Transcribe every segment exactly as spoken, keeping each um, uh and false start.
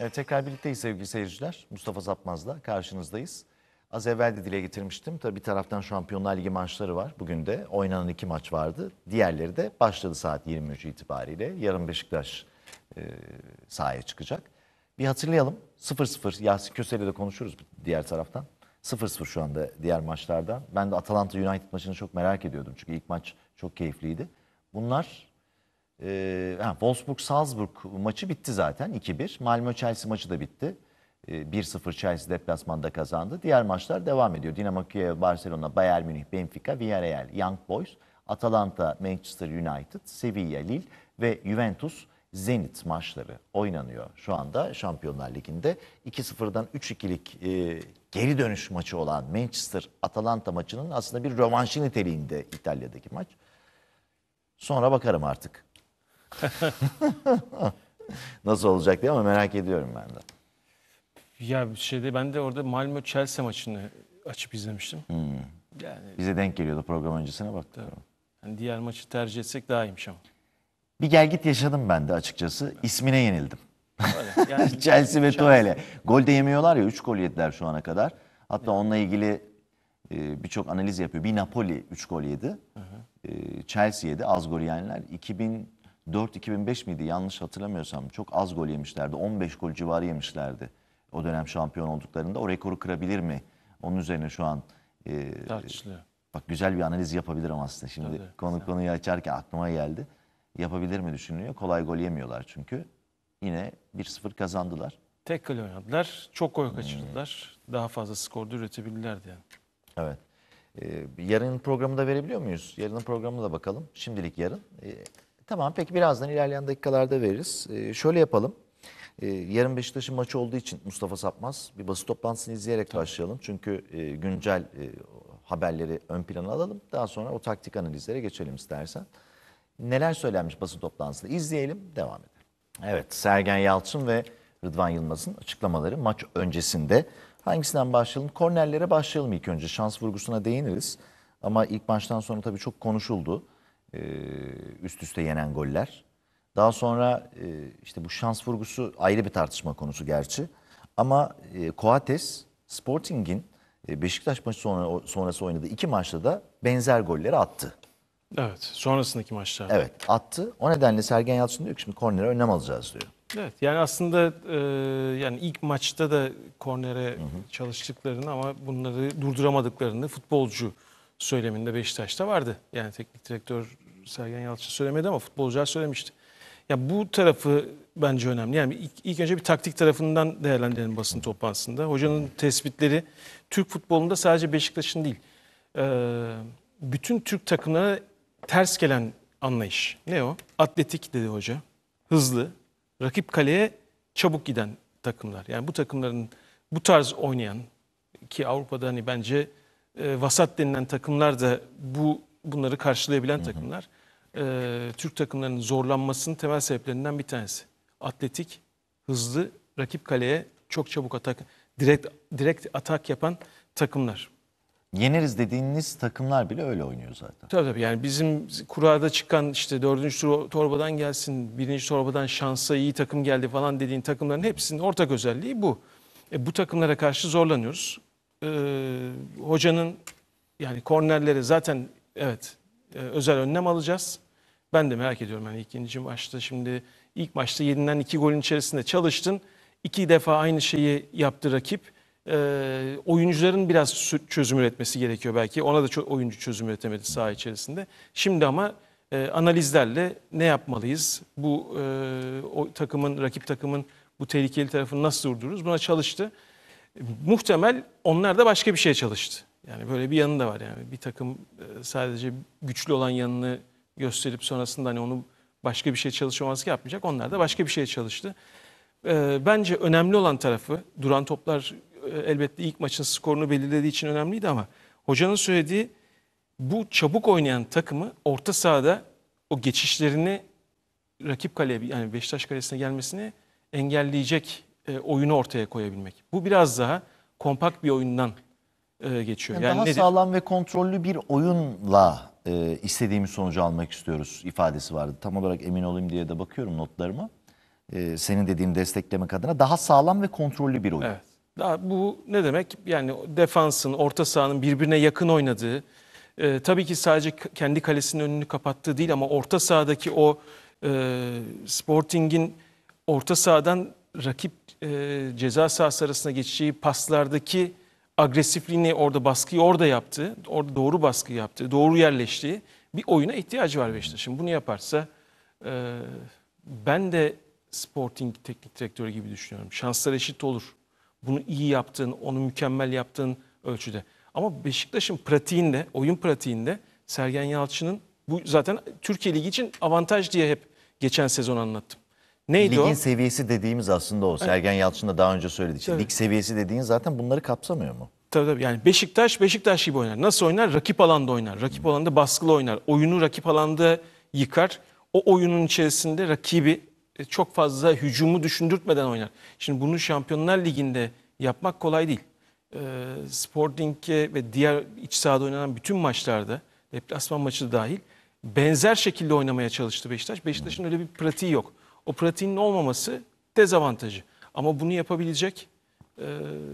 Evet, tekrar birlikteyiz sevgili seyirciler. Mustafa Sapmaz'la karşınızdayız. Az evvel de dile getirmiştim. Tabii bir taraftan Şampiyonlar Ligi maçları var. Bugün de oynanan iki maç vardı. Diğerleri de başladı saat yirmi üç itibariyle. Yarın Beşiktaş e, sahaya çıkacak. Bir hatırlayalım. sıfır sıfır Yasin Köse'yle de konuşuruz diğer taraftan. sıfır sıfır şu anda diğer maçlardan. Ben de Atalanta United maçını çok merak ediyordum. Çünkü ilk maç çok keyifliydi. Bunlar... Ee, Wolfsburg-Salzburg maçı bitti zaten iki bir. Malmö-Chelsea maçı da bitti. Ee, bir sıfır Chelsea deplasmanda kazandı. Diğer maçlar devam ediyor. Dinamo Kiev, Barcelona, Bayern Münih, Benfica, Villarreal, Young Boys, Atalanta, Manchester United, Sevilla, Lille ve Juventus Zenit maçları oynanıyor şu anda Şampiyonlar Ligi'nde. iki sıfırdan üç ikilik e, geri dönüş maçı olan Manchester-Atalanta maçının aslında bir rövanşı niteliğinde İtalya'daki maç. Sonra bakarım artık. Nasıl olacak diye ama merak ediyorum ben de. Ya şeyde ben de orada Malmö Chelsea maçını açıp izlemiştim. Hmm. Yani Bize denk geliyordu program öncesine baktım. yani diğer maçı tercih etsek daha iyiymiş ama. Bir gelgit yaşadım ben de açıkçası. İsmine yenildim. Öyle. Yani Chelsea ve Tuhel'e. Gol de yemiyorlar ya, üç gol yediler şu ana kadar. Hatta onunla ilgili e, birçok analiz yapıyor. Bir Napoli üç gol yedi. Hı hı. E, Chelsea yedi, az gol yiyenler. iki bin dört iki bin beş miydi yanlış hatırlamıyorsam, çok az gol yemişlerdi. on beş gol civarı yemişlerdi o dönem şampiyon olduklarında. O rekoru kırabilir mi? Onun üzerine şu an e, tartışılıyor. bak güzel bir analiz yapabilirim aslında. Şimdi Tabii, konu güzel. konuyu açarken aklıma geldi. Yapabilir mi düşünülüyor. Kolay gol yemiyorlar çünkü. Yine bir sıfır kazandılar. Tek kale oynadılar. Çok gol kaçırdılar. Hmm. Daha fazla skorda üretebilirlerdi yani. Evet. Ee, yarının programı da verebiliyor muyuz? Yarının programına da bakalım. Şimdilik yarın. Ee, tamam, peki birazdan ilerleyen dakikalarda veririz. Ee, şöyle yapalım. Ee, yarın Beşiktaş'ın maçı olduğu için Mustafa Sapmaz bir basın toplantısını izleyerek Tabii. başlayalım. Çünkü e, güncel e, haberleri ön plana alalım. Daha sonra o taktik analizlere geçelim istersen. Neler söylenmiş basın toplantısında izleyelim, devam edelim. Evet, Sergen Yalçın ve Rıdvan Yılmaz'ın açıklamaları maç öncesinde. Hangisinden başlayalım? Kornerlere başlayalım ilk önce. Şans vurgusuna değiniriz. Ama ilk maçtan sonra tabii çok konuşuldu. Ee, üst üste yenen goller. Daha sonra e, işte bu şans vurgusu ayrı bir tartışma konusu gerçi. Ama e, Coates, Sporting'in e, Beşiktaş maçı sonra, sonrası oynadığı iki maçta da benzer golleri attı. Evet, sonrasındaki maçlarda. Evet, attı. O nedenle Sergen Yalçın diyor ki şimdi kornere önlem alacağız diyor. Evet, yani aslında e, yani ilk maçta da kornere hı hı. çalıştıklarını ama bunları durduramadıklarını futbolcu söyleminde Beşiktaş'ta vardı. Yani teknik direktör Sergen Yalçın söylemedi ama futbolcular söylemişti. Ya bu tarafı bence önemli. Yani ilk, ilk önce bir taktik tarafından değerlendirelim basın toplantısında. Hocanın tespitleri Türk futbolunda sadece Beşiktaş'ın değil, e, bütün Türk takımlarına ters gelen anlayış. Ne o? Atletik dedi hoca. Hızlı. Rakip kaleye çabuk giden takımlar. Yani bu takımların bu tarz oynayan ki Avrupa'da hani bence e, vasat denilen takımlar da bu bunları karşılayabilen hı hı. takımlar. E, Türk takımlarının zorlanmasının temel sebeplerinden bir tanesi. Atletik, hızlı, rakip kaleye çok çabuk atak, direkt direkt atak yapan takımlar. Yeneriz dediğiniz takımlar bile öyle oynuyor zaten. Tabii tabii, yani bizim kurada çıkan işte dördüncü torbadan gelsin, birinci torbadan şansa iyi takım geldi falan dediğin takımların hepsinin ortak özelliği bu. E, bu takımlara karşı zorlanıyoruz. Ee, hocanın yani kornerleri zaten evet e, özel önlem alacağız. Ben de merak ediyorum yani ikinci maçta şimdi ilk maçta yedinden iki golün içerisinde çalıştın. İki defa aynı şeyi yaptı rakip. E, oyuncuların biraz çözüm üretmesi gerekiyor belki. Ona da çok oyuncu çözüm üretemedi saha içerisinde. Şimdi ama e, analizlerle ne yapmalıyız? Bu e, o takımın, rakip takımın bu tehlikeli tarafını nasıl durdururuz? Buna çalıştı. E, muhtemel onlar da başka bir şeye çalıştı. Yani böyle bir yanı da var yani. Bir takım e, sadece güçlü olan yanını gösterip sonrasında hani onu başka bir şey çalışmaması yapmayacak. Onlar da başka bir şeye çalıştı. E, bence önemli olan tarafı duran toplar elbette ilk maçın skorunu belirlediği için önemliydi ama hocanın söylediği bu çabuk oynayan takımı orta sahada o geçişlerini rakip kaleye yani Beşiktaş kalesine gelmesini engelleyecek e, oyunu ortaya koyabilmek. Bu biraz daha kompakt bir oyundan e, geçiyor. Yani yani daha nedir? sağlam ve kontrollü bir oyunla e, istediğimiz sonucu almak istiyoruz ifadesi vardı. Tam olarak emin olayım diye de bakıyorum notlarıma. e, senin dediğin desteklemek adına daha sağlam ve kontrollü bir oyun. Evet. Daha bu ne demek? Yani defansın, orta sahanın birbirine yakın oynadığı, e, tabii ki sadece k- kendi kalesinin önünü kapattığı değil ama orta sahadaki o e, Sporting'in orta sahadan rakip e, ceza sahası arasına geçeceği paslardaki agresifliğini, orada baskıyı orada yaptığı, orada doğru baskı yaptığı, doğru yerleştiği bir oyuna ihtiyacı var Beşiktaş'ın. Bunu yaparsa e, ben de Sporting teknik direktörü gibi düşünüyorum. Şanslar eşit olur. Bunu iyi yaptığın, onu mükemmel yaptığın ölçüde. Ama Beşiktaş'ın pratiğinde, oyun pratiğinde Sergen Yalçın'ın bu zaten Türkiye Ligi için avantaj diye hep geçen sezon anlattım. Neydi Ligin o? seviyesi dediğimiz aslında o. Sergen Yalçın da daha önce söyledi. İşte Tabii. lig seviyesi dediğin zaten bunları kapsamıyor mu? Tabii tabii. Yani Beşiktaş, Beşiktaş gibi oynar. Nasıl oynar? Rakip alanda oynar. Rakip alanda baskılı oynar. Oyunu rakip alanda yıkar. O oyunun içerisinde rakibi e, çok fazla hücumu düşündürtmeden oynar. Şimdi bunu Şampiyonlar Ligi'nde yapmak kolay değil. Ee, Sporting'e ve diğer iç sahada oynanan bütün maçlarda, deplasman maçı da dahil, benzer şekilde oynamaya çalıştı Beşiktaş. Beşiktaş'ın öyle bir pratiği yok. O pratiğin olmaması dezavantajı. Ama bunu yapabilecek e,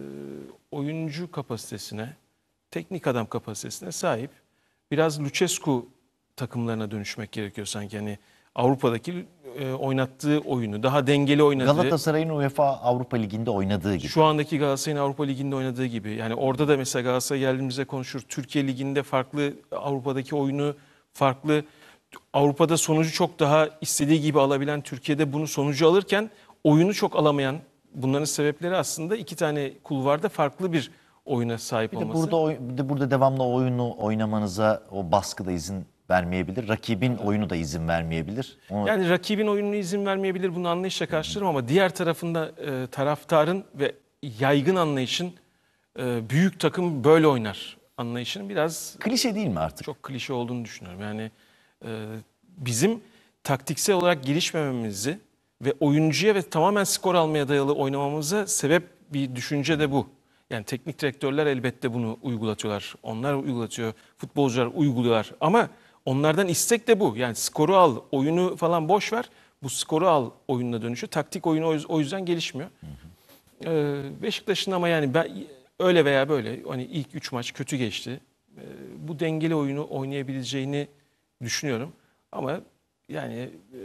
oyuncu kapasitesine, teknik adam kapasitesine sahip. Biraz Lucescu takımlarına dönüşmek gerekiyor sanki. Yani Avrupa'daki e, oynattığı oyunu, daha dengeli oynadığı, Galatasaray'ın UEFA Avrupa Ligi'nde oynadığı gibi. şu andaki Galatasaray'ın Avrupa Ligi'nde oynadığı gibi. Yani orada da mesela Galatasaray geldiğimizde konuşur. Türkiye Ligi'nde farklı, Avrupa'daki oyunu farklı. Avrupa'da sonucu çok daha istediği gibi alabilen, Türkiye'de bunu sonucu alırken oyunu çok alamayan, bunların sebepleri aslında iki tane kulvarda farklı bir oyuna sahip Bir de olması. burada oy- bir de burada devamlı oyunu oynamanıza o baskı da izin vermeyebilir. Rakibin oyunu da izin vermeyebilir. Onu Yani rakibin oyununa izin vermeyebilir, bunu anlayışla karşılarım ama diğer tarafında e, taraftarın ve yaygın anlayışın e, büyük takım böyle oynar anlayışının biraz klişe değil mi artık? çok klişe olduğunu düşünüyorum. Yani e, bizim taktiksel olarak gelişmememizi ve oyuncuya ve tamamen skor almaya dayalı oynamamıza sebep bir düşünce de bu. Yani teknik direktörler elbette bunu uygulatıyorlar. Onlar uygulatıyor, futbolcular uyguluyorlar. Ama onlardan istek de bu. Yani skoru al, oyunu falan boş ver. Bu skoru al oyununa dönüşüyor. Taktik oyunu o yüz- o yüzden gelişmiyor. Ee, Beşiktaş'ın ama yani ben öyle veya böyle hani ilk üç maç kötü geçti. Ee, bu dengeli oyunu oynayabileceğini düşünüyorum. Ama yani e,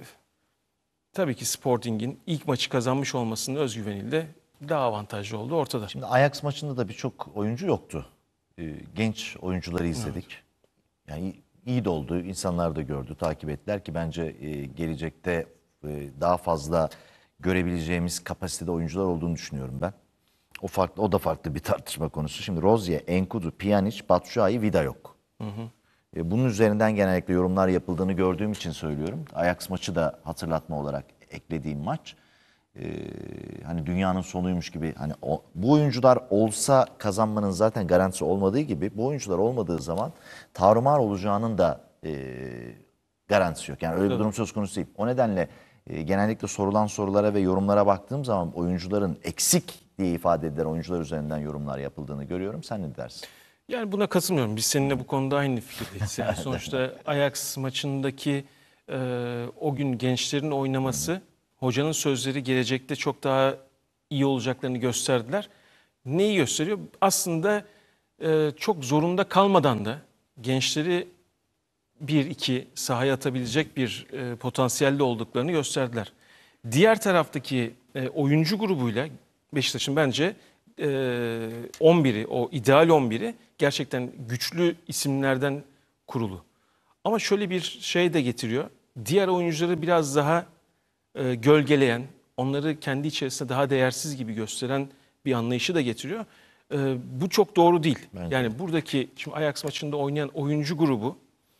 tabii ki Sporting'in ilk maçı kazanmış olmasının özgüveniyle daha avantajlı olduğu ortada. Şimdi Ajax maçında da birçok oyuncu yoktu. Ee, genç oyuncuları izledik. Yani iyi- iyi de oldu. İnsanlar da gördü, takip ettiler ki bence e, gelecekte e, daha fazla görebileceğimiz kapasitede oyuncular olduğunu düşünüyorum ben. O farklı, o da farklı bir tartışma konusu. Şimdi Rozier, Enkudu, Pjanic, Batshuayi, Vida yok. E, Bunun üzerinden genellikle yorumlar yapıldığını gördüğüm için söylüyorum. Ajax maçı da hatırlatma olarak eklediğim maç. E, hani dünyanın sonuymuş gibi, hani o, bu oyuncular olsa kazanmanın zaten garantisi olmadığı gibi, bu oyuncular olmadığı zaman tarumar olacağının da e, garantisi yok. Yani öyle bir durum söz konusu değil. O nedenle e, genellikle sorulan sorulara ve yorumlara baktığım zaman oyuncuların eksik diye ifade edilen oyuncular üzerinden yorumlar yapıldığını görüyorum. Sen ne dersin? Yani buna katılmıyorum. Biz seninle bu konuda aynı fikirdeyiz. Yani sonuçta Ajax maçındaki e, o gün gençlerin oynaması, hocanın sözleri gelecekte çok daha iyi olacaklarını gösterdiler. Neyi gösteriyor? Aslında e, çok zorunda kalmadan da gençleri bir iki sahaya atabilecek bir e, potansiyelde olduklarını gösterdiler. Diğer taraftaki e, oyuncu grubuyla Beşiktaş'ın bence e, on biri, o ideal on biri gerçekten güçlü isimlerden kurulu. Ama şöyle bir şey de getiriyor. Diğer oyuncuları biraz daha e, gölgeleyen, onları kendi içerisinde daha değersiz gibi gösteren bir anlayışı da getiriyor. E, bu çok doğru değil. Bence Yani buradaki şimdi Ajax maçında oynayan oyuncu grubu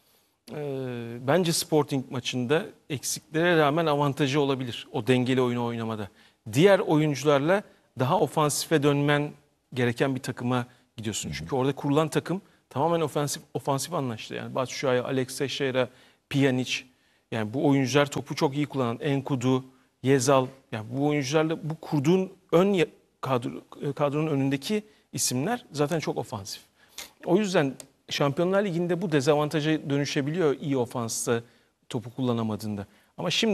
Ee, bence Sporting maçında eksiklere rağmen avantajı olabilir o dengeli oyunu oynamada. Diğer oyuncularla daha ofansife dönmen gereken bir takıma gidiyorsun. Çünkü orada kurulan takım tamamen ofansif ofansif anlaştı. Yani Batshuayi, Alex Teixeira, Pjanic, yani bu oyuncular topu çok iyi kullanan Enkudu, Yezal, yani bu oyuncularla bu kurduğun ön ya- kadro, kadronun önündeki isimler zaten çok ofansif. O yüzden Şampiyonlar Ligi'nde bu dezavantaja dönüşebiliyor iyi ofansta topu kullanamadığında. Ama şimdi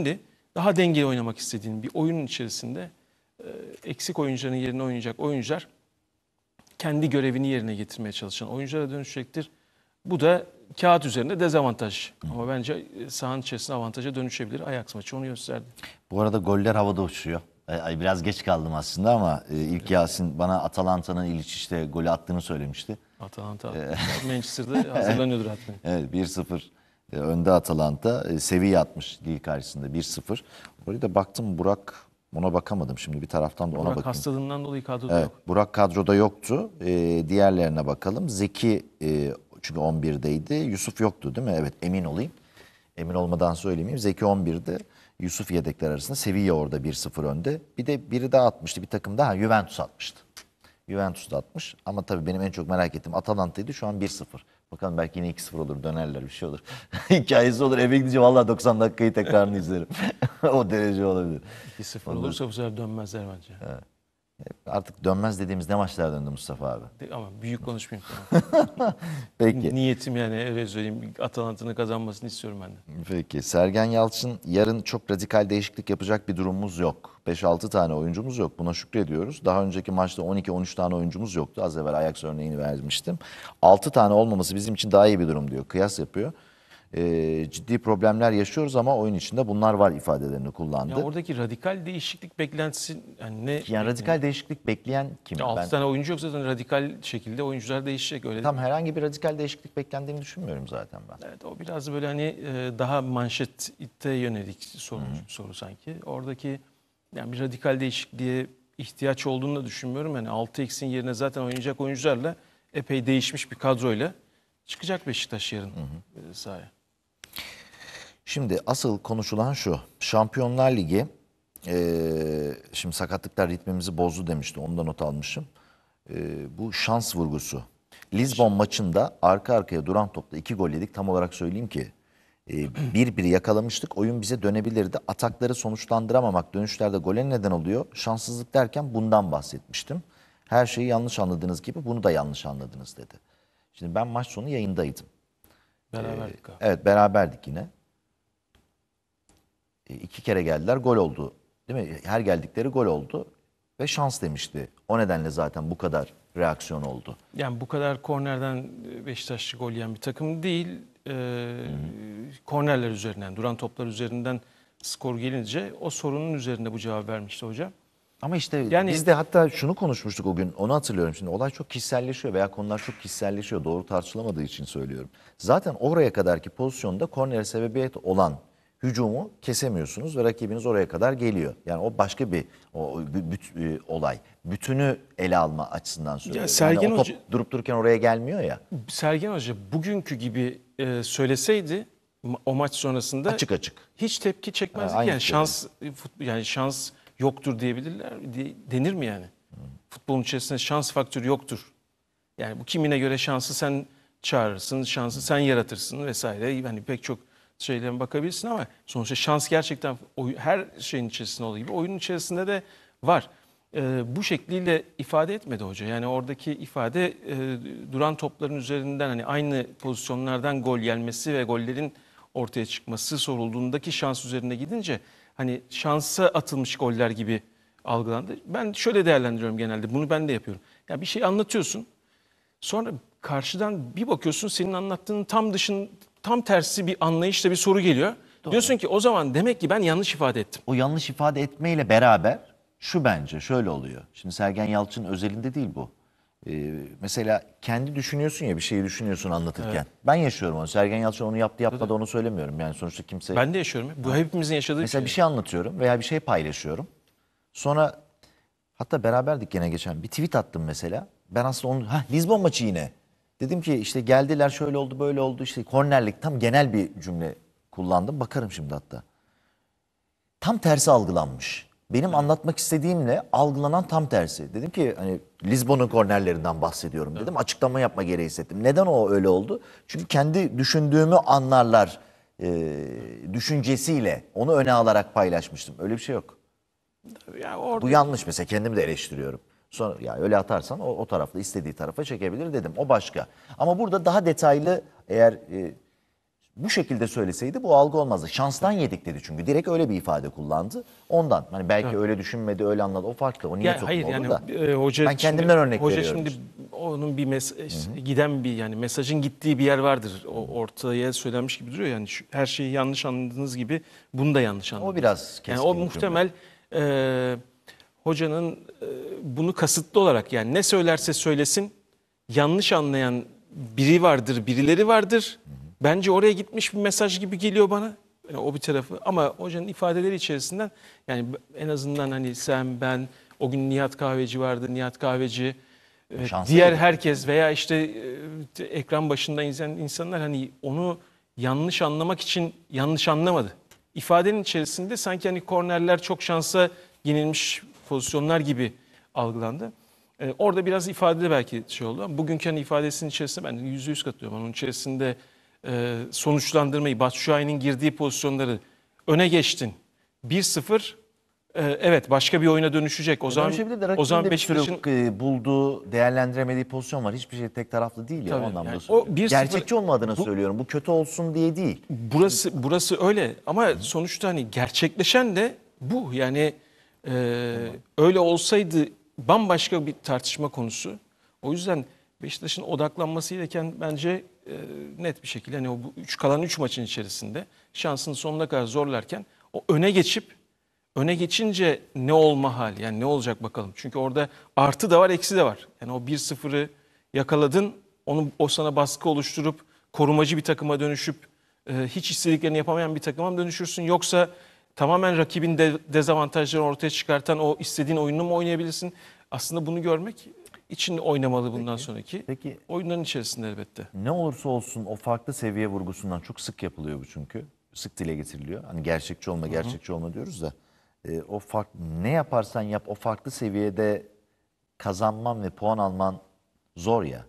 daha dengeli oynamak istediğin bir oyunun içerisinde e, eksik oyuncuların yerine oynayacak oyuncular kendi görevini yerine getirmeye çalışan oyunculara dönüşecektir. Bu da kağıt üzerinde dezavantaj. Ama bence sahanın içerisinde avantaja dönüşebilir. Ajax maçı onu gösterdi. Bu arada goller havada uçuyor. Ay, biraz geç kaldım aslında ama e, ilk Yasin bana Atalanta'nın İliç'te golü attığını söylemişti. Atalanta Manchester'da hazırlanıyordur hatta. Evet, bir sıfır e, önde Atalanta. E, seviye atmış Lille karşısında bir sıfır. Oraya da baktım, Burak, ona bakamadım şimdi, bir taraftan da ona Burak bakayım. hastalığından dolayı kadroda Evet, yok. Burak kadroda yoktu. E, diğerlerine bakalım. Zeki e, çünkü on birdeydi. Yusuf yoktu değil mi? Evet, emin olayım. Emin olmadan söylemeyeyim. Zeki on birde. Yusuf yedekler arasında. Sevilla orada bir sıfır önde. Bir de biri daha atmıştı. Bir takım daha Juventus atmıştı. Juventus da atmış. Ama tabii benim en çok merak ettiğim Atalanta'ydı. Şu an bir sıfır. Bakalım belki yine iki sıfır olur. Dönerler, bir şey olur. Hikayesi olur. Eve gidince vallahi doksan dakikayı tekrarını izlerim. O derece olabilir. iki sıfır olursa bu sefer dönmezler bence. Artık dönmez dediğimiz ne maçlar döndü Mustafa abi? De- Ama büyük konuşmayayım. Tamam. Peki. Niyetim yani öyle söyleyeyim. Atalanta'nın kazanmasını istiyorum ben de. Peki. Sergen Yalçın, yarın çok radikal değişiklik yapacak bir durumumuz yok. beş altı tane oyuncumuz yok. Buna şükrediyoruz. Daha önceki maçta on iki on üç tane oyuncumuz yoktu. Az evvel Ajax örneğini vermiştim. altı tane olmaması bizim için daha iyi bir durum diyor. Kıyas yapıyor. Ee, ciddi problemler yaşıyoruz ama oyun içinde bunlar var ifadelerini kullandı. Ya oradaki radikal değişiklik beklentisi yani ne? Yani radikal değişiklik bekleyen kim? Ya altı Ben tane oyuncu yok zaten radikal şekilde oyuncular değişecek öyle. tam herhangi bir radikal değişiklik beklendiğini düşünmüyorum zaten ben. Evet, o biraz böyle hani e, daha manşete yönelik soru, soru sanki. Oradaki yani bir radikal değişikliğe ihtiyaç olduğunu da düşünmüyorum. Yani altı eksin yerine zaten oynayacak oyuncularla epey değişmiş bir kadroyla çıkacak Beşiktaş yarın e, sahaya. Şimdi asıl konuşulan şu. Şampiyonlar Ligi, eee, şimdi sakatlıklar ritmimizi bozdu demişti. Onu da not almışım. Eee, bu şans vurgusu. Lisbon maçında arka arkaya duran topta iki gol yedik. Tam olarak söyleyeyim ki eee, bir biri yakalamıştık. Oyun bize dönebilirdi. Atakları sonuçlandıramamak dönüşlerde gole neden oluyor. Şanssızlık derken bundan bahsetmiştim. Her şeyi yanlış anladığınız gibi bunu da yanlış anladınız dedi. Şimdi ben maç sonu yayındaydım. Beraberdik abi. Evet, beraberdik yine. E, iki kere geldiler, gol oldu. Değil mi? Her geldikleri gol oldu ve şans demişti. O nedenle zaten bu kadar reaksiyon oldu. Yani bu kadar kornerden Beşiktaşlı gol yiyen bir takım değil. Ee, kornerler üzerinden, duran toplar üzerinden skor gelince o sorunun üzerinde bu cevap vermişti hocam. Ama işte Yani- biz de hatta şunu konuşmuştuk o gün, onu hatırlıyorum şimdi. Olay çok kişiselleşiyor veya konular çok kişiselleşiyor. Doğru tartışılamadığı için söylüyorum. Zaten oraya kadarki pozisyonda kornere sebebiyet olan hücumu kesemiyorsunuz ve rakibiniz oraya kadar geliyor. Yani o başka bir o, bü- büt- e, olay. Bütünü ele alma açısından söylüyorum. Sergen yani o top Hoca- durup dururken oraya gelmiyor ya. Sergen Hoca bugünkü gibi e, söyleseydi ma- o maç sonrasında Açık açık. hiç tepki çekmezdik. Ha, aynı Yani fikir. şans e, fut- yani şans yoktur diyebilirler diye- denir mi yani? Futbolun içerisinde şans faktörü yoktur. Yani bu kimine göre şansı sen çağırırsın, şansı sen yaratırsın vesaire. Yani pek çok şeylere bakabilirsin ama sonuçta şans gerçekten oy- her şeyin içerisinde olduğu gibi oyunun içerisinde de var. Ee, bu şekliyle ifade etmedi hoca. Yani oradaki ifade e, duran topların üzerinden hani aynı pozisyonlardan gol gelmesi ve gollerin ortaya çıkması sorulduğundaki şans üzerine gidince hani şansa atılmış goller gibi algılandı. Ben şöyle değerlendiriyorum genelde. Bunu ben de yapıyorum. Ya bir şey anlatıyorsun. Sonra karşıdan bir bakıyorsun senin anlattığının tam dışın tam tersi bir anlayışla bir soru geliyor. Diyorsun ki o zaman demek ki ben yanlış ifade ettim. O yanlış ifade etmeyle beraber şu bence şöyle oluyor. Şimdi Sergen Yalçın özelinde değil bu. Ee, mesela kendi düşünüyorsun ya, bir şeyi düşünüyorsun anlatırken. Ben yaşıyorum onu. Sergen Yalçın onu yaptı yapmadı onu söylemiyorum. Yani sonuçta kimse... Ben de yaşıyorum. Bu hepimizin yaşadığı bir Mesela şey. bir şey anlatıyorum veya bir şey paylaşıyorum. Sonra hatta beraberdik gene geçen bir tweet attım mesela. Ben aslında onu, ha Lizbon maçı yine. Dedim ki işte geldiler şöyle oldu böyle oldu işte kornerlik, tam genel bir cümle kullandım. Bakarım şimdi hatta. Tam tersi algılanmış. Benim anlatmak istediğimle algılanan tam tersi. Dedim ki hani Lizbon'un kornerlerinden bahsediyorum dedim. Açıklama yapma gereği hissettim. Neden o öyle oldu? Çünkü kendi düşündüğümü anlarlar e, düşüncesiyle onu öne alarak paylaşmıştım. Öyle bir şey yok. Ya orada Bu yanlış mesela, kendimi de eleştiriyorum. Sonra ya öyle atarsan o, o tarafta istediği tarafa çekebilir dedim. O başka. Ama burada daha detaylı eğer e, bu şekilde söyleseydi bu algı olmazdı. Şanstan yedik dedi çünkü. Direkt öyle bir ifade kullandı. Ondan. Hani belki Evet. öyle düşünmedi, öyle anladı. O farklı. O niye Ya toplum hayır olur yani da. e, hoca Ben kendimden örnek hoca veriyorum şimdi işte. onun bir mes- giden bir yani mesajın gittiği bir yer vardır. O ortaya söylenmiş gibi duruyor yani şu- her şeyi yanlış anladığınız gibi bunu da yanlış anladınız. biraz Yani keskin o bir cümle. muhtemel e, hocanın e, bunu kasıtlı olarak yani ne söylerse söylesin yanlış anlayan biri vardır, birileri vardır. Bence oraya gitmiş bir mesaj gibi geliyor bana. Yani o bir tarafı ama hocanın ifadeleri içerisinden yani en azından hani sen ben o gün Nihat Kahveci vardı. Nihat Kahveci e, Şansı diğer yedik. herkes veya işte e, ekran başında izleyen insanlar hani onu yanlış anlamak için yanlış anlamadı. İfadenin içerisinde sanki hani kornerler çok şansa yenilmiş pozisyonlar gibi algılandı. Ee, orada biraz ifadede belki şey oldu ama bugünkü hani ifadesinin içerisinde ben yüzde yüz katılıyorum. Onun içerisinde e, sonuçlandırmayı, Batshuayi'nin girdiği pozisyonları öne geçtin. bir sıfır e, evet başka bir oyuna dönüşecek. O zaman Dönüşebilir de o rakibin zaman de bir sürü Beşiktaş'ın e, bulduğu, değerlendiremediği pozisyon var. Hiçbir şey tek taraflı değil ya o tabii anlamda yani o söylüyorum. bir sıfır Gerçekçi olmadığını bu, söylüyorum. Bu kötü olsun diye değil. burası burası öyle ama sonuçta hani gerçekleşen de bu. Yani e, öyle olsaydı bambaşka bir tartışma konusu. O yüzden Beşiktaş'ın odaklanması gereken bence e, net bir şekilde hani o bu üç, kalan üç maçın içerisinde şansını sonuna kadar zorlarken o öne geçip öne geçince ne olma hali yani ne olacak bakalım. Çünkü orada artı da var eksi de var. Yani o bir sıfırı yakaladın onu o sana baskı oluşturup korumacı bir takıma dönüşüp e, hiç istediklerini yapamayan bir takıma mı dönüşürsün? Yoksa tamamen rakibin de, dezavantajlarını ortaya çıkartan o istediğin oyununu mu oynayabilirsin? Aslında bunu görmek için oynamalı bundan sonraki. Peki Oyunların içerisinde elbette. ne olursa olsun o farklı seviye vurgusundan çok sık yapılıyor bu çünkü. Sık dile getiriliyor. Hani gerçekçi olma, gerçekçi olma diyoruz da. e, o fark ne yaparsan yap o farklı seviyede kazanman ve puan alman zor ya.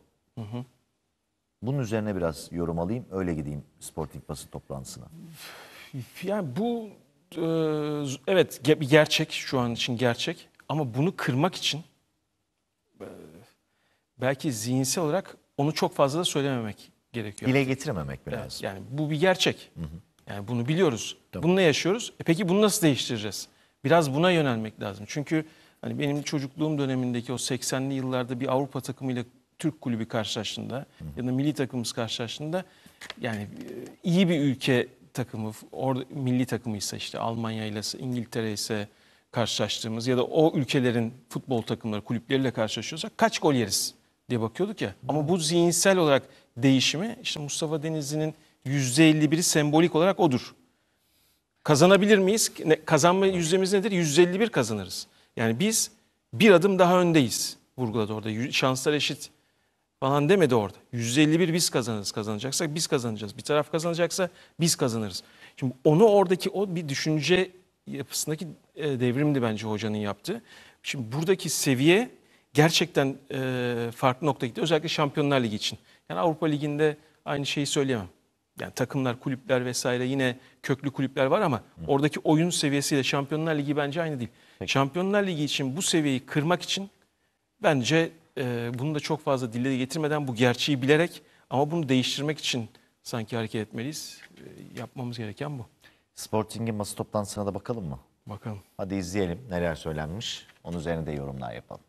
Bunun üzerine biraz yorum alayım. Öyle gideyim Sporting basın toplantısına. Yani bu e, evet ge- bir gerçek şu an için gerçek ama bunu kırmak için e, belki zihinsel olarak onu çok fazla da söylememek gerekiyor. Dile getirmemek mi Evet, lazım? yani bu bir gerçek. Yani bunu biliyoruz. Bununla yaşıyoruz. E peki bunu nasıl değiştireceğiz? Biraz buna yönelmek lazım. Çünkü hani benim çocukluğum dönemindeki o seksenli yıllarda bir Avrupa takımıyla Türk kulübü karşılaştığında ya da milli takımımız karşılaştığında yani e, iyi bir ülke takımı, orada milli takımıysa işte Almanya ile İngiltere ise karşılaştığımız ya da o ülkelerin futbol takımları kulüpleriyle karşılaşıyorsak kaç gol yeriz diye bakıyorduk ya. Ama bu zihinsel olarak değişimi işte Mustafa Denizli'nin yüzde elli biri sembolik olarak odur. Kazanabilir miyiz? Ne- Kazanma yüzdemiz nedir? yüzde elli bir kazanırız. Yani biz bir adım daha öndeyiz. Vurguladı orada. Yü- Şanslar eşit falan demedi orada. yüzde elli bir biz kazanırız. Kazanacaksak biz kazanacağız. Bir taraf kazanacaksa biz kazanırız. Şimdi onu oradaki o bir düşünce yapısındaki e, devrimdi bence hocanın yaptığı. Şimdi buradaki seviye gerçekten e, farklı noktaya gitti. Özellikle Şampiyonlar Ligi için. Yani Avrupa Ligi'nde aynı şeyi söyleyemem. Yani takımlar, kulüpler vesaire yine köklü kulüpler var ama oradaki oyun seviyesiyle Şampiyonlar Ligi bence aynı değil. Şampiyonlar Ligi için bu seviyeyi kırmak için bence e, bunu da çok fazla dile getirmeden bu gerçeği bilerek ama bunu değiştirmek için sanki hareket etmeliyiz. E, yapmamız gereken bu. Sporting'in basın toplantısına da bakalım mı? Bakalım. Hadi izleyelim neler söylenmiş. Onun üzerine de yorumlar yapalım.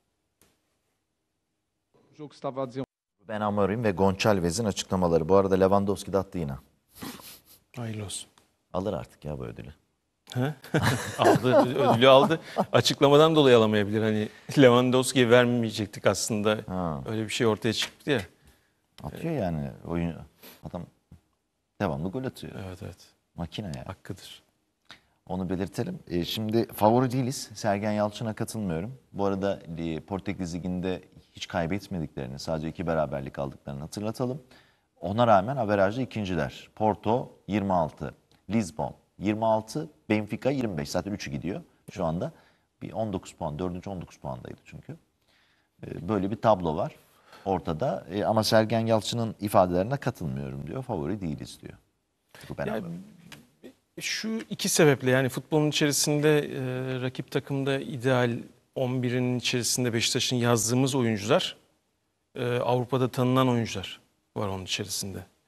O jogo estava a dizer Ben Amorim ve Gonçalvez'in açıklamaları. Bu arada Lewandowski de attı yine. Hayırlı olsun. Alır artık ya bu ödülü. Aldı, ödülü aldı. Açıklamadan dolayı alamayabilir. Hani Lewandowski'ye vermeyecektik aslında. Ha. Öyle bir şey ortaya çıktı ya. Atıyor yani oyun. Adam devamlı gol atıyor. Evet evet. Makine ya. Hakkıdır. Onu belirtelim. E, şimdi favori değiliz. Sergen Yalçın'a katılmıyorum. Bu arada e, Portekiz Ligi'nde hiç kaybetmediklerini, sadece iki beraberlik aldıklarını hatırlatalım. Ona rağmen averajda ikinciler. Porto yirmi altı, Lisbon yirmi altı, Benfica yirmi beş. Zaten üçü gidiyor şu anda. Bir on dokuz puan, dördüncü on dokuz puandaydı çünkü. E, böyle bir tablo var ortada. E, ama Sergen Yalçın'ın ifadelerine katılmıyorum diyor. Favori değiliz diyor. Bu ben Yani anladım. şu iki sebeple yani futbolun içerisinde e, rakip takımda ideal on birin içerisinde Beşiktaş'ın yazdığımız oyuncular e, Avrupa'da tanınan oyuncular var onun içerisinde.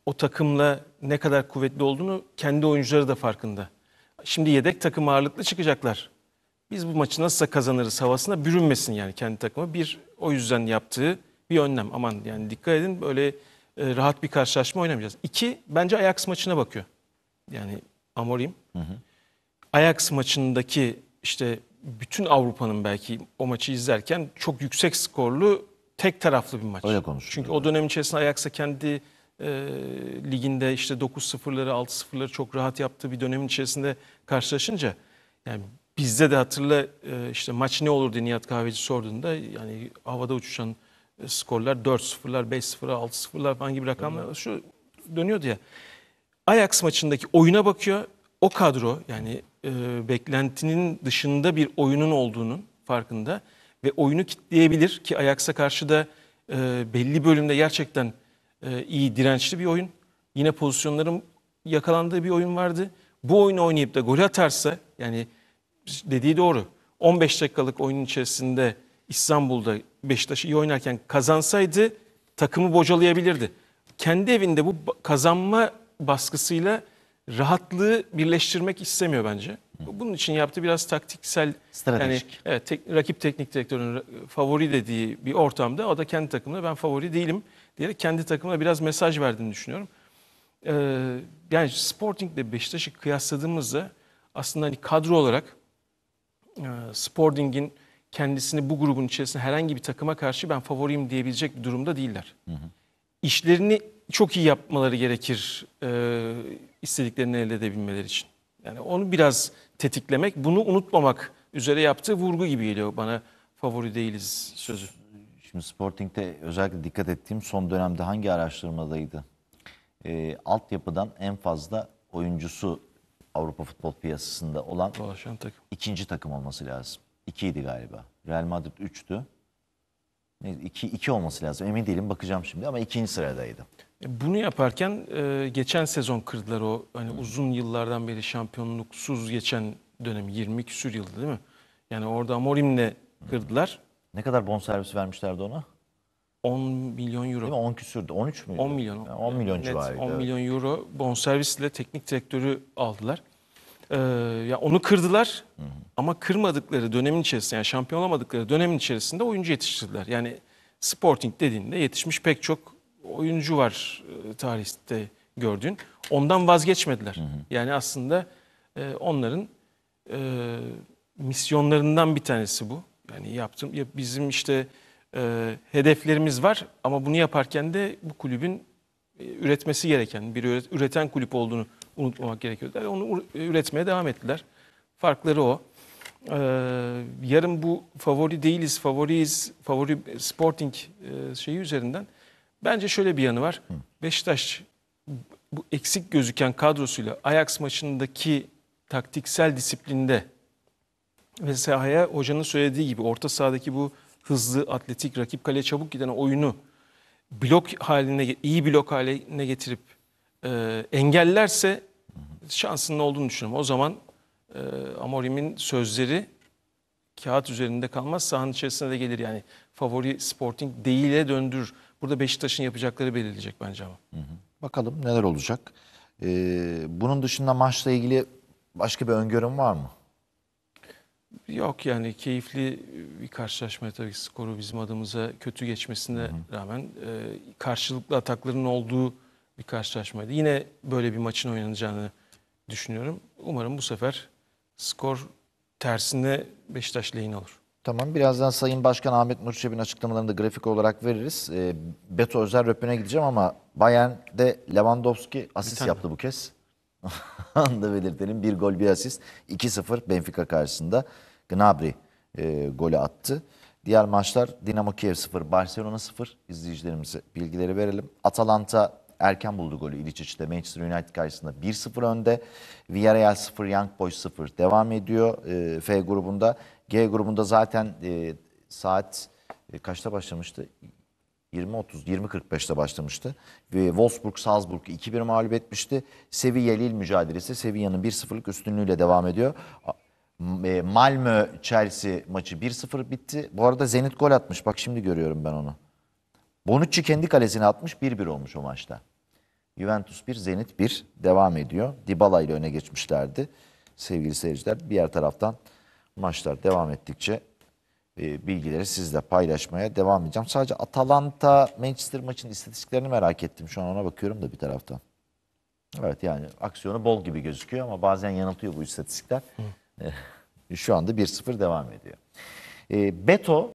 o takımla ne kadar kuvvetli olduğunu kendi oyuncuları da farkında. Şimdi yedek takım ağırlıklı çıkacaklar. Biz bu maçı nasılsa kazanırız havasına bürünmesin yani kendi takımı. Bir, o yüzden yaptığı bir önlem. Aman yani dikkat edin, böyle e, rahat bir karşılaşma oynamayacağız. İki, bence Ajax maçına bakıyor. Yani Amorim. Hı hı. Ajax maçındaki işte bütün Avrupa'nın belki o maçı izlerken çok yüksek skorlu, tek taraflı bir maç. Öyle konuşuluyor. Çünkü o dönem içerisinde Ajax'a kendi e, liginde işte dokuz sıfırları altı sıfırları çok rahat yaptığı bir dönemin içerisinde karşılaşınca, yani bizde de hatırla e, işte maç ne olur diye Nihat Kahveci sorduğunda yani havada uçuşan e, skorlar dört sıfırlar, beş sıfırlar, altı sıfırlar falan gibi rakamlar şu dönüyordu ya. Ajax maçındaki oyuna bakıyor. O kadro yani e, beklentinin dışında bir oyunun olduğunun farkında ve oyunu kitleyebilir ki Ajax'a karşı da e, belli bölümde gerçekten e, iyi, dirençli bir oyun. Yine pozisyonların yakalandığı bir oyun vardı. Bu oyunu oynayıp da gol atarsa, yani dediği doğru, on beş dakikalık oyunun içerisinde İstanbul'da Beşiktaş iyi oynarken kazansaydı takımı bocalayabilirdi. Kendi evinde bu kazanma baskısıyla rahatlığı birleştirmek istemiyor bence. Bunun için yaptığı biraz taktiksel, Stratejik. yani evet, tek, rakip teknik direktörün favori dediği bir ortamda o da kendi takımına ben favori değilim diyerek kendi takımına biraz mesaj verdiğini düşünüyorum. Ee, yani Sporting ile Beşiktaş'ı kıyasladığımızda aslında hani kadro olarak e, Sporting'in kendisini bu grubun içerisinde herhangi bir takıma karşı ben favoriyim diyebilecek bir durumda değiller. Hı hı. İşlerini çok iyi yapmaları gerekir e, istediklerini elde edebilmeleri için. Yani onu biraz tetiklemek, bunu unutmamak üzere yaptığı vurgu gibi geliyor bana favori değiliz sözü. Şimdi Sporting'de özellikle dikkat ettiğim son dönemde hangi araştırmadaydı? E, altyapıdan en fazla oyuncusu Avrupa futbol piyasasında olan Dolaşan takım. ikinci takım olması lazım. İkiydi galiba. Real Madrid üçtü. İki, iki olması lazım. Emin değilim, bakacağım şimdi ama ikinci sıradaydı. Bunu yaparken e, geçen sezon kırdılar o hani uzun yıllardan beri şampiyonluksuz geçen dönemi, yirmi küsür yıldı değil mi? Yani orada Amorim'le kırdılar. Ne kadar bonservis vermişlerdi ona? on milyon euro. Değil mi? on küsürdü. on üç müydü? on milyon. Yani on milyon Net civarıydı. on evet. milyon euro bonservisle teknik direktörü aldılar. Ee, ya onu kırdılar, hı hı, ama kırmadıkları dönemin içerisinde, yani şampiyon olamadıkları dönemin içerisinde oyuncu yetiştirdiler. Yani Sporting dediğinde yetişmiş pek çok oyuncu var e, tarihte gördüğün. Ondan vazgeçmediler. Hı hı. Yani aslında e, onların e, misyonlarından bir tanesi bu. Yani yaptım ya bizim işte e, hedeflerimiz var ama bunu yaparken de bu kulübün e, üretmesi gereken bir üreten kulüp olduğunu unutmamak gerekiyor. Yani onu üretmeye devam ettiler. Farkları o. Ee, yarın bu favori değiliz, favoriyiz, favori Sporting e, şeyi üzerinden bence şöyle bir yanı var. Hı. Beşiktaş bu eksik gözüken kadrosuyla Ajax maçındaki taktiksel disiplinde ve sahaya hocanın söylediği gibi orta sahadaki bu hızlı, atletik, rakip kaleye çabuk giden oyunu blok haline, iyi blok haline getirip e, engellerse şansının olduğunu düşünüyorum. O zaman e, Amorim'in sözleri kağıt üzerinde kalmaz, sahanın içerisine de gelir. Yani favori Sporting değile döndürür. Burada Beşiktaş'ın yapacakları belirleyecek bence ama. Hı hı. Bakalım neler olacak. Ee, bunun dışında maçla ilgili başka bir öngörüm var mı? Yok yani keyifli bir karşılaşma, tabii ki skoru bizim adımıza kötü geçmesine hı hı. rağmen e, karşılıklı atakların olduğu bir karşılaşmaydı. Yine böyle bir maçın oynanacağını düşünüyorum. Umarım bu sefer skor tersine Beşiktaş lehine olur. Tamam, birazdan Sayın Başkan Ahmet Nur Çebi'nin açıklamalarını da grafik olarak veririz. E, Beto özel röpüne gideceğim ama Bayern'de Lewandowski asist yaptı bu kez. Onu da belirtelim. Bir gol bir asist. iki sıfır Benfica karşısında. Gnabry e, golü attı. Diğer maçlar Dinamo Kiev sıfır, Barcelona sıfır. İzleyicilerimize bilgileri verelim. Atalanta erken buldu golü İliçiç'te. Manchester United karşısında bir sıfır önde. Villarreal sıfır, Young Boys sıfır devam ediyor e, F grubunda. G grubunda zaten e, saat e, kaçta başlamıştı? yirmi otuz, yirmi kırk beşte başlamıştı. Ve Wolfsburg Salzburg'u iki bir mağlup etmişti. Sevilla-Lille mücadelesi Sevilla'nın bir sıfırlık üstünlüğüyle devam ediyor. Malmö-Chelsea maçı bir sıfır bitti. Bu arada Zenit gol atmış. Bak şimdi görüyorum ben onu. Bonucci kendi kalesine atmış. bir bir olmuş o maçta. Juventus bir, Zenit bir devam ediyor. Dybala ile öne geçmişlerdi sevgili seyirciler. Diğer taraftan maçlar devam ettikçe e, bilgileri sizle paylaşmaya devam edeceğim. Sadece Atalanta Manchester maçının istatistiklerini merak ettim. Şu an ona bakıyorum da bir taraftan. Evet, yani aksiyonu bol gibi gözüküyor ama bazen yanıltıyor bu istatistikler. Şu anda bir sıfır devam ediyor. E, Beto